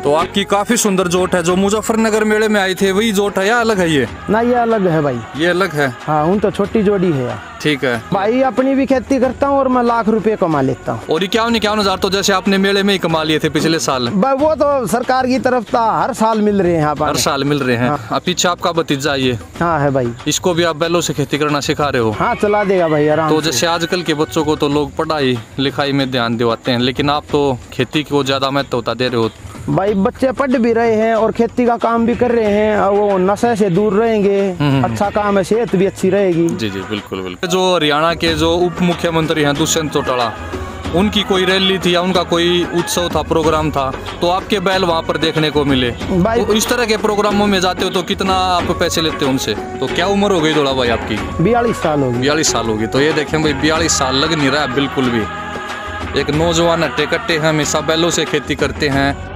तो आपकी काफी सुंदर जोट है। जो मुजफ्फरनगर मेले में आई थे वही जोट है या अलग है ये? ना ये अलग है भाई। ये अलग है? हाँ, उन तो छोटी जोड़ी है यार। ठीक है भाई, अपनी भी खेती करता हूँ और मैं लाख रुपए कमा लेता हूँ। और 51,000 तो जैसे आपने मेले में ही कमा लिए थे पिछले साल? वो तो सरकार की तरफ था, हर साल मिल रहे हैं यहाँ पर। हर साल मिल रहे हैं। हाँ। पीछे आपका भतीजा ये? हाँ है भाई। इसको भी आप बैलों से खेती करना सिखा रहे हो? हाँ, चला देगा भाई आराम तो से। जैसे आजकल के बच्चों को तो लोग पढ़ाई लिखाई में ध्यान दिवाते हैं, लेकिन आप तो खेती को ज्यादा महत्वता दे रहे हो। भाई, बच्चे पढ़ भी रहे हैं और खेती का काम भी कर रहे हैं, और वो नशे से दूर रहेंगे। अच्छा काम है, सेहत भी अच्छी रहेगी। जी जी बिल्कुल बिल्कुल। जो हरियाणा के जो उप मुख्यमंत्री हैं दुष्यंत चौटाला, उनकी कोई रैली थी या उनका कोई उत्सव था, प्रोग्राम था, तो आपके बैल वहाँ पर देखने को मिले। भाई, तो इस तरह के प्रोग्रामों में जाते हो तो कितना आप पैसे लेते हो उनसे? तो क्या उम्र हो गई थोड़ा भाई आपकी? 42 साल होगी। 42 साल होगी। तो ये देखें भाई, 42 साल लग नहीं रहा है बिल्कुल भी। एक नौजवान हट्टे कट्टे हैं, हमेशा बैलों से खेती करते हैं।